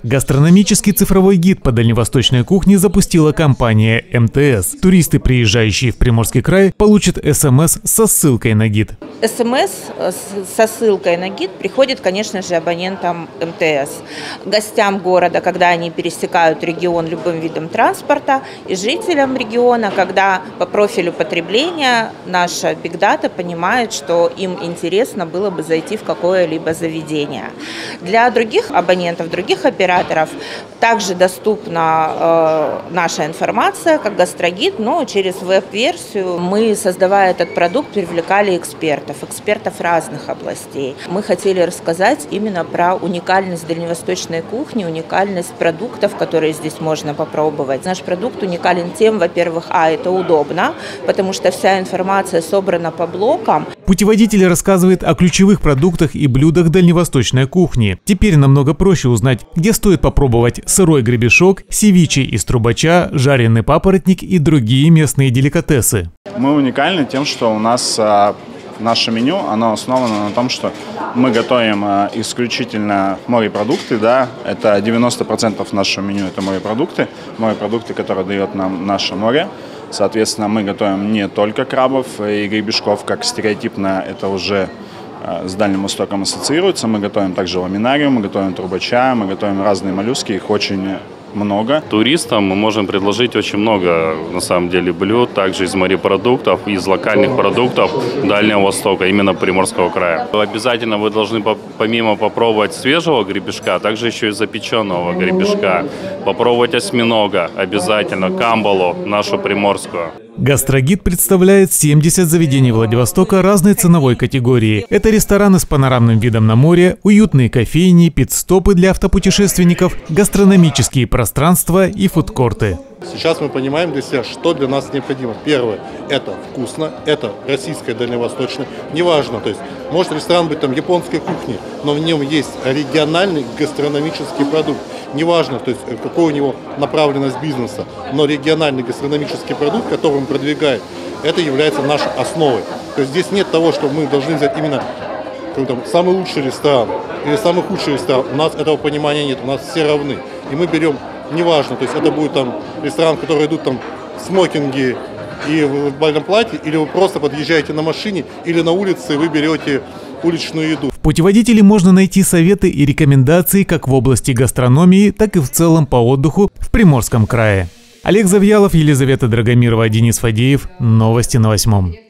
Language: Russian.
Гастрономический цифровой гид по дальневосточной кухне запустила компания МТС. Туристы, приезжающие в Приморский край, получат СМС со ссылкой на гид. СМС со ссылкой на гид приходит, конечно же, абонентам МТС, гостям города, когда они пересекают регион любым видом транспорта, и жителям региона, когда по профилю потребления наша Big Data понимает, что им интересно было бы зайти в какое-либо заведение. Для других абонентов, других операторов также доступна наша информация, как гастрогид, но через веб-версию. Мы, создавая этот продукт, привлекали экспертов разных областей. Мы хотели рассказать именно про уникальность дальневосточной кухни, уникальность продуктов, которые здесь можно попробовать. Наш продукт уникален тем, во-первых, это удобно, потому что вся информация собрана по блокам. Путеводитель рассказывает о ключевых продуктах и блюдах дальневосточной кухни. Теперь намного проще узнать, где стоит попробовать сырой гребешок, севиче из трубача, жареный папоротник и другие местные деликатесы. Мы уникальны тем, что у нас наше меню, оно основано на том, что мы готовим исключительно морепродукты, да, это 90% нашего меню это морепродукты, которые дает нам наше море. Соответственно, мы готовим не только крабов и гребешков, как стереотипно это уже с Дальним Востоком ассоциируется. Мы готовим также ламинариум, мы готовим трубача, мы готовим разные моллюски, их очень много. Туристам мы можем предложить очень много, на самом деле, блюд, также из морепродуктов, из локальных продуктов Дальнего Востока, именно Приморского края. Обязательно вы должны помимо попробовать свежего гребешка, также еще и запеченного гребешка, попробовать осьминога обязательно, камбалу нашу приморскую. Гастрогид представляет 70 заведений Владивостока разной ценовой категории. Это рестораны с панорамным видом на море, уютные кофейни, пит-стопы для автопутешественников, гастрономические пространства и фудкорты. Сейчас мы понимаем для себя, что для нас необходимо. Первое – это вкусно, это российское, дальневосточное. Неважно, то есть может ресторан быть там японской кухни, но в нем есть региональный гастрономический продукт. Неважно, то есть какой у него направленность бизнеса, но региональный гастрономический продукт, который он продвигает, это является нашей основой. То есть здесь нет того, что мы должны взять именно самый лучший ресторан или самый худший ресторан. У нас этого понимания нет, у нас все равны. И мы берем, неважно, то есть это будет там ресторан, в который идут там смокинги и в бальном платье, или вы просто подъезжаете на машине, или на улице и вы берете уличную еду. В путеводителе можно найти советы и рекомендации как в области гастрономии, так и в целом по отдыху в Приморском крае. Олег Завьялов, Елизавета Драгомирова, Денис Фадеев. Новости на 8.